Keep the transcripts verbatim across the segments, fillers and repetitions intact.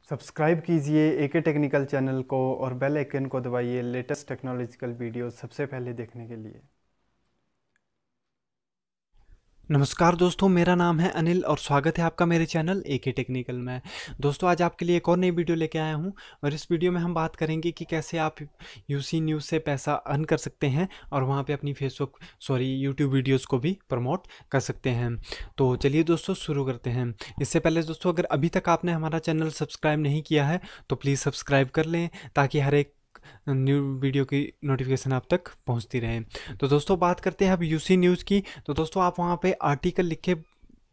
Subscribe कीजिए एके technical channel को और बेल आइकन को दबाइए लेटेस्ट टेक्नोलॉजिकल वीडियो सबसे पहले देखने के लिए। नमस्कार दोस्तों, मेरा नाम है अनिल और स्वागत है आपका मेरे चैनल एके टेक्निकल में। दोस्तों, आज आपके लिए एक और नई वीडियो लेके आया हूं और इस वीडियो में हम बात करेंगे कि कैसे आप यूसी न्यूज़ से पैसा अर्न कर सकते हैं और वहां पे अपनी फेसबुक सॉरी यूट्यूब वीडियोस को भी प्रमोट कर सकते हैं। तो चलिए दोस्तों शुरू करते हैं। इससे पहले दोस्तों, अगर अभी तक आपने हमारा चैनल सब्सक्राइब नहीं किया है तो प्लीज़ सब्सक्राइब कर लें ताकि हर एक न्यू वीडियो की नोटिफिकेशन आप तक पहुंचती रहे। तो दोस्तों, बात करते हैं अब यूसी न्यूज़ की। तो दोस्तों, आप वहां पे आर्टिकल लिख के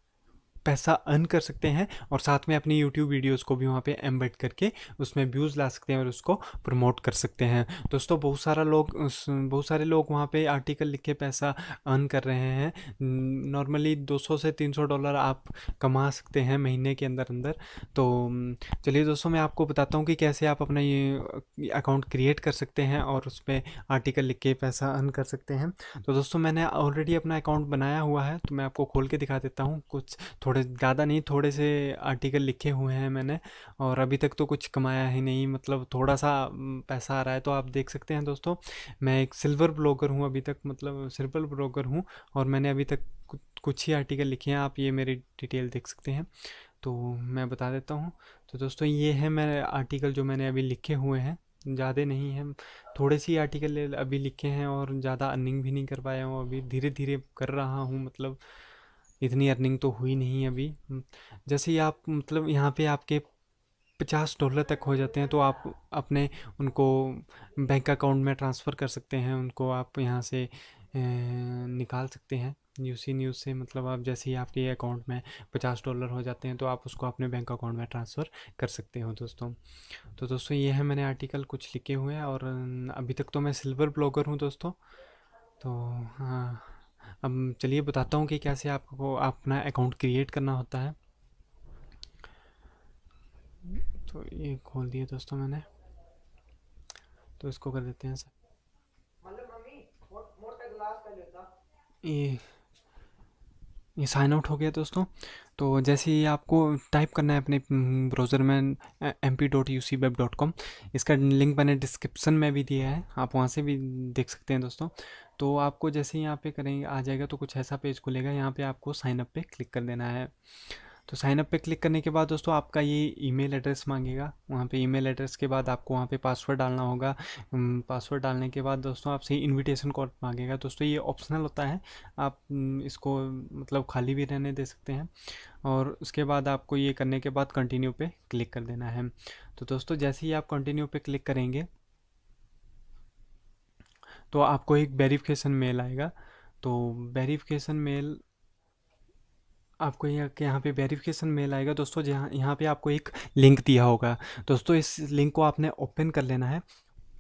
पैसा अर्न कर सकते हैं और साथ में अपनी यूट्यूब वीडियोस को भी वहाँ पे एम्बेड करके उसमें व्यूज़ ला सकते हैं और उसको प्रमोट कर सकते हैं। दोस्तों, बहुत सारा लोग उस बहुत सारे लोग वहाँ पे आर्टिकल लिख के पैसा अर्न कर रहे हैं। नॉर्मली दो सौ से तीन सौ डॉलर आप कमा सकते हैं महीने के अंदर अंदर। तो चलिए दोस्तों, मैं आपको बताता हूँ कि कैसे आप अपना ये अकाउंट क्रिएट कर सकते हैं और उस पर आर्टिकल लिख के पैसा अर्न कर सकते हैं। तो दोस्तों, मैंने ऑलरेडी अपना अकाउंट बनाया हुआ है, तो मैं आपको खोल के दिखा देता हूँ। कुछ थोड़े ज़्यादा नहीं, थोड़े से आर्टिकल लिखे हुए हैं मैंने और अभी तक तो कुछ कमाया ही नहीं, मतलब थोड़ा सा म, पैसा आ रहा है। तो आप देख सकते हैं दोस्तों, मैं एक सिल्वर ब्लॉगर हूँ अभी तक, मतलब सिल्वर ब्लॉगर हूँ और मैंने अभी तक कुछ कुछ ही आर्टिकल लिखे हैं। आप ये मेरी डिटेल देख सकते हैं, तो मैं बता देता हूँ। तो दोस्तों, ये है मेरे आर्टिकल जो मैंने अभी लिखे हुए हैं। ज़्यादा नहीं है, थोड़े सी आर्टिकल अभी लिखे हैं और ज़्यादा अर्निंग भी नहीं कर पाया हूँ, अभी धीरे धीरे कर रहा हूँ। मतलब इतनी अर्निंग तो हुई नहीं अभी। जैसे ही आप मतलब यहाँ पे आपके पचास डॉलर तक हो जाते हैं तो आप अपने उनको बैंक अकाउंट में ट्रांसफ़र कर सकते हैं। उनको आप यहाँ से अ, निकाल सकते हैं यूसी न्यूज़ से। मतलब आप जैसे ही आपके अकाउंट में पचास डॉलर हो जाते हैं तो आप उसको अपने बैंक अकाउंट में ट्रांसफ़र कर सकते हो दोस्तों। तो दोस्तों, ये है मैंने आर्टिकल कुछ लिखे हुए हैं और अभी तक तो मैं सिल्वर ब्लॉगर हूँ दोस्तों। तो हाँ, अब चलिए बताता हूँ कि कैसे आपको अपना अकाउंट क्रिएट करना होता है। तो ये खोल दिया दोस्तों मैंने, तो इसको कर देते हैं सर। ये ये साइन आउट हो गया दोस्तों। तो जैसे ही आपको टाइप करना है अपने ब्राउज़र में M P dot U C web dot com, इसका लिंक मैंने डिस्क्रिप्शन में भी दिया है, आप वहाँ से भी देख सकते हैं दोस्तों। तो आपको जैसे ही यहाँ पे करेंगे आ जाएगा तो कुछ ऐसा पेज खुलेगा। यहाँ पे आपको साइन अप पे क्लिक कर देना है। तो साइन अप पे क्लिक करने के बाद दोस्तों, आपका ये ईमेल एड्रेस मांगेगा। वहाँ पे ईमेल एड्रेस के बाद आपको वहाँ पे पासवर्ड डालना होगा। पासवर्ड डालने के बाद दोस्तों, आपसे इनविटेशन कोड मांगेगा। दोस्तों, ये ऑप्शनल होता है, आप हम्म, इसको मतलब खाली भी रहने दे सकते हैं। और उसके बाद आपको ये करने के बाद कंटिन्यू पे क्लिक कर देना है। तो दोस्तों, जैसे ही आप कंटिन्यू पे क्लिक करेंगे तो आपको एक वेरिफिकेशन मेल आएगा। तो वेरिफिकेशन मेल आपको यहाँ के यहाँ पे वेरिफिकेशन मेल आएगा दोस्तों, जहाँ यहाँ पे आपको एक लिंक दिया होगा। दोस्तों, इस लिंक को आपने ओपन कर लेना है।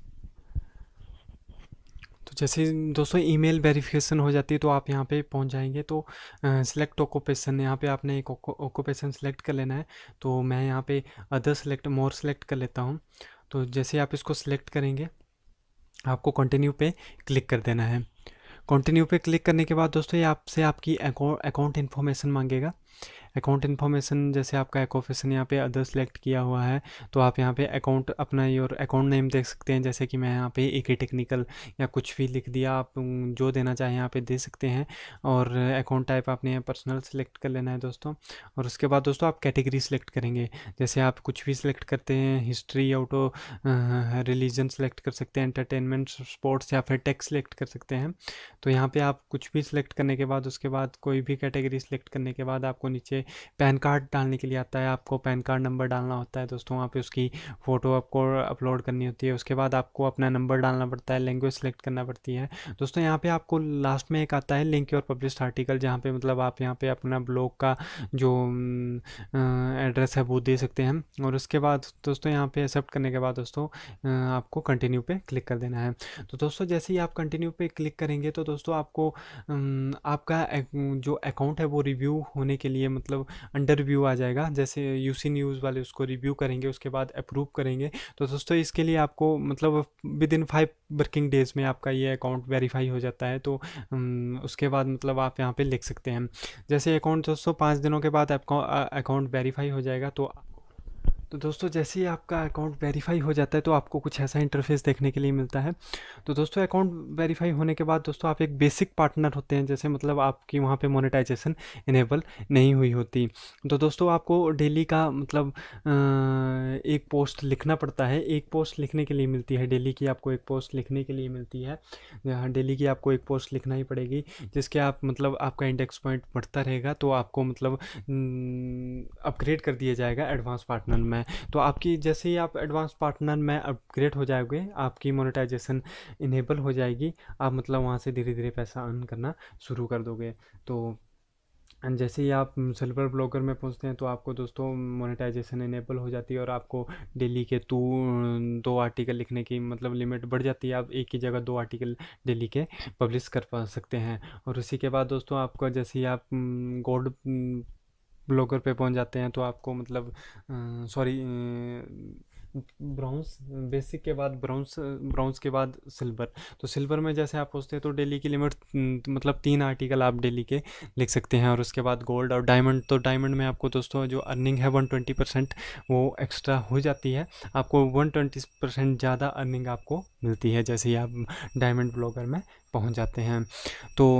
तो जैसे ही दोस्तों ईमेल वेरिफिकेशन हो जाती है तो आप यहाँ पे पहुँच जाएंगे। तो सिलेक्ट ऑक्यूपेशन, यहाँ पे आपने एक ऑक्यूपेशन सेलेक्ट कर लेना है। तो मैं यहाँ पे अदर सेलेक्ट मोर सेलेक्ट कर लेता हूँ। तो जैसे आप इसको सिलेक्ट करेंगे आपको कंटिन्यू पे क्लिक कर देना है। कंटिन्यू पे क्लिक करने के बाद दोस्तों, ये आपसे आपकी अकाउंट इन्फॉर्मेशन मांगेगा। अकाउंट इन्फॉर्मेशन, जैसे आपका अकोफिसन यहाँ पे अदर सेलेक्ट किया हुआ है तो आप यहाँ पे अकाउंट अपना योर अकाउंट नेम देख सकते हैं। जैसे कि मैं यहाँ पे एके टेक्निकल या कुछ भी लिख दिया, आप उम, जो देना चाहें यहाँ पे दे सकते हैं। और अकाउंट टाइप आपने यहाँ पर्सनल सेलेक्ट कर लेना है दोस्तों। और उसके बाद दोस्तों, आप कैटेगरी सेलेक्ट करेंगे। जैसे आप कुछ भी सिलेक्ट करते हैं, हिस्ट्री, ऑटो, रिलीजन सेलेक्ट कर सकते हैं, एंटरटेनमेंट, स्पोर्ट्स या फिर टेक सेलेक्ट कर सकते हैं। तो यहाँ पे आप कुछ भी सिलेक्ट करने के बाद उसके बाद कोई भी कैटेगरी सेलेक्ट करने के बाद आपको नीचे पैन कार्ड डालने के लिए आता है। आपको पैन कार्ड नंबर डालना होता है दोस्तों, वहाँ पे उसकी फ़ोटो आपको अपलोड करनी होती है। उसके बाद आपको अपना नंबर डालना पड़ता है, लैंग्वेज सेलेक्ट करना पड़ती है दोस्तों। यहाँ पे आपको लास्ट में एक आता है लिंक योर पब्लिश्ड आर्टिकल, जहाँ पे मतलब आप यहाँ पे अपना ब्लॉग का जो एड्रेस है वो दे सकते हैं। और उसके बाद दोस्तों, यहाँ पे एक्सेप्ट करने के बाद दोस्तों आपको कंटिन्यू पे क्लिक कर देना है। तो दोस्तों, जैसे ही आप कंटिन्यू पे क्लिक करेंगे तो दोस्तों आपको अम, आपका जो अकाउंट है वो रिव्यू होने के लिए मतलब अंडर रिव्यू आ जाएगा। जैसे यूसी न्यूज़ वाले उसको रिव्यू करेंगे, उसके बाद अप्रूव करेंगे। तो दोस्तों, इसके लिए आपको मतलब within five working days में आपका ये अकाउंट वेरीफाई हो जाता है। तो अम, उसके बाद मतलब आप यहाँ पे लिख सकते हैं। जैसे अकाउंट दोस्तों पाँच दिनों के बाद आपका अकाउंट वेरीफाई हो जाएगा तो तो दोस्तों जैसे ही आपका अकाउंट वेरीफाई हो जाता है तो आपको कुछ ऐसा इंटरफेस देखने के लिए मिलता है। तो दोस्तों अकाउंट वेरीफाई होने के बाद दोस्तों आप एक बेसिक पार्टनर होते हैं, जैसे मतलब आपकी वहाँ पे मोनेटाइजेशन इनेबल नहीं हुई होती। तो दोस्तों आपको डेली का मतलब अ, एक पोस्ट लिखना पड़ता है। एक पोस्ट लिखने के लिए मिलती है डेली की, आपको एक पोस्ट लिखने के लिए मिलती है। यहाँ डेली की आपको एक पोस्ट लिखना ही पड़ेगी, जिसके आप मतलब आपका इंडेक्स पॉइंट बढ़ता रहेगा, तो आपको मतलब अपग्रेड कर दिया जाएगा एडवांस पार्टनर में। तो आपकी जैसे ही आप एडवांस पार्टनर में अपग्रेड हो जाओगे, आपकी मोनेटाइजेशन इनेबल हो जाएगी, आप मतलब वहाँ से धीरे धीरे पैसा अर्न करना शुरू कर दोगे। तो एंड जैसे ही आप सिल्वर ब्लॉगर में पहुंचते हैं तो आपको दोस्तों मोनेटाइजेशन इनेबल हो जाती है और आपको डेली के टू दो आर्टिकल लिखने की मतलब लिमिट बढ़ जाती है। आप एक ही जगह दो आर्टिकल डेली के पब्लिश कर पा सकते हैं। और उसी के बाद दोस्तों आपका जैसे ही आप गोल्ड ब्लॉगर पे पहुंच जाते हैं तो आपको मतलब सॉरी ब्राउन्स, बेसिक के बाद ब्राउन्स, ब्राउन्स के बाद सिल्वर। तो सिल्वर में जैसे आप पहुंचते हैं तो डेली की लिमिट मतलब तीन आर्टिकल आप डेली के लिख सकते हैं। और उसके बाद गोल्ड और डायमंड, तो डायमंड में आपको दोस्तों जो अर्निंग है वन ट्वेंटी परसेंट वो एक्स्ट्रा हो जाती है। आपको वन ट्वेंटी परसेंट ज़्यादा अर्निंग आपको मिलती है जैसे ही आप डायमंड ब्लॉगर में पहुँच जाते हैं। तो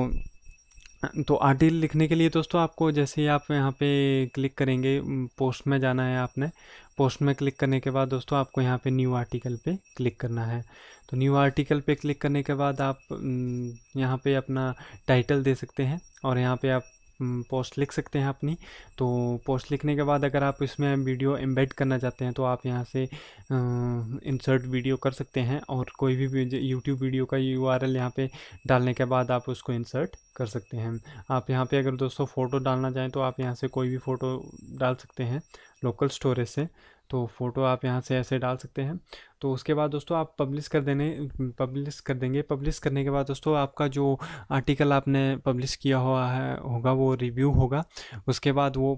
तो आर्टिकल लिखने के लिए दोस्तों आपको जैसे ही आप यहाँ पे क्लिक करेंगे, पोस्ट में जाना है आपने। पोस्ट में क्लिक करने के बाद दोस्तों आपको यहाँ पे न्यू आर्टिकल पे क्लिक करना है। तो न्यू आर्टिकल पे क्लिक करने के बाद आप यहाँ पे अपना टाइटल दे सकते हैं और यहाँ पे आप पोस्ट लिख सकते हैं अपनी। तो पोस्ट लिखने के बाद अगर आप इसमें वीडियो एम्बेड करना चाहते हैं तो आप यहाँ से इंसर्ट वीडियो कर सकते हैं और कोई भी यूट्यूब वीडियो का यूआरएल यहाँ पे डालने के बाद आप उसको इंसर्ट कर सकते हैं। आप यहाँ पे अगर दोस्तों फ़ोटो डालना चाहें तो आप यहाँ से कोई भी फ़ोटो डाल सकते हैं लोकल स्टोरेज से। तो फ़ोटो आप यहाँ से ऐसे डाल सकते हैं। तो उसके बाद दोस्तों आप पब्लिश कर देने पब्लिश कर देंगे। पब्लिश करने के बाद दोस्तों आपका जो आर्टिकल आपने पब्लिश किया हुआ है होगा वो रिव्यू होगा। उसके बाद वो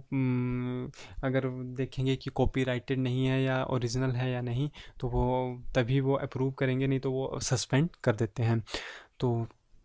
अगर देखेंगे कि कॉपीराइटेड नहीं है या ओरिजिनल है या नहीं, तो वो तभी वो अप्रूव करेंगे, नहीं तो वो सस्पेंड कर देते हैं। तो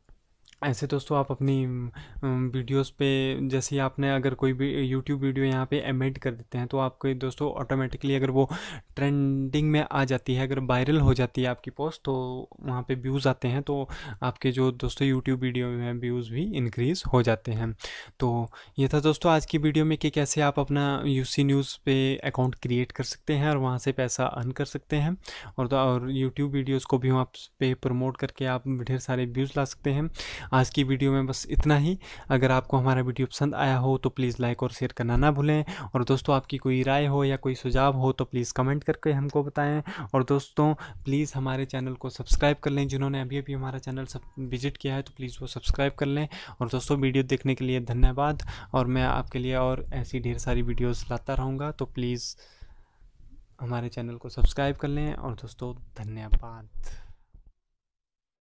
ऐसे दोस्तों आप अपनी वीडियोस पे जैसे ही आपने अगर कोई भी यूट्यूब वीडियो यहाँ पे एमेड कर देते हैं तो आपको दोस्तों ऑटोमेटिकली अगर वो ट्रेंडिंग में आ जाती है, अगर वायरल हो जाती है आपकी पोस्ट, तो वहाँ पे व्यूज़ आते हैं। तो आपके जो दोस्तों यूट्यूब वीडियो में व्यूज़ भी इंक्रीज़ हो जाते हैं। तो ये था दोस्तों आज की वीडियो में कि कैसे आप अपना यूसी न्यूज़ पे अकाउंट क्रिएट कर सकते हैं और वहाँ से पैसा अर्न कर सकते हैं। और और यूट्यूब वीडियोज़ को भी वहाँ पे प्रमोट करके आप ढेर सारे व्यूज़ ला सकते हैं। आज की वीडियो में बस इतना ही। अगर आपको हमारा वीडियो पसंद आया हो तो प्लीज़ लाइक और शेयर करना ना भूलें। और दोस्तों आपकी कोई राय हो या कोई सुझाव हो तो प्लीज़ कमेंट करके हमको बताएं। और दोस्तों प्लीज़ हमारे चैनल को सब्सक्राइब कर लें। जिन्होंने अभी अभी हमारा चैनल सब विजिट किया है तो प्लीज़ वो सब्सक्राइब कर लें। और दोस्तों वीडियो देखने के लिए धन्यवाद। और मैं आपके लिए और ऐसी ढेर सारी वीडियोज़ लाता रहूँगा, तो प्लीज़ हमारे चैनल को सब्सक्राइब कर लें। और दोस्तों धन्यवाद।